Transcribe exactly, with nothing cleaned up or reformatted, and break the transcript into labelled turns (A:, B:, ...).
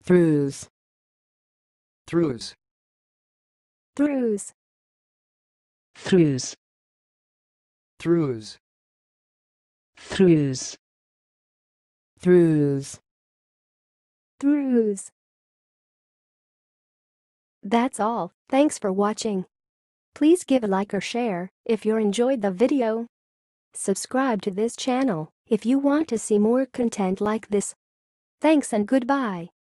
A: throughs,
B: throughs,
C: throughs,
A: throughs,
B: throughs,
A: throughs,
C: throughs, throughs. That's all. Thanks for watching. Please give a like or share if you enjoyed the video. Subscribe to this channel if you want to see more content like this. Thanks and goodbye.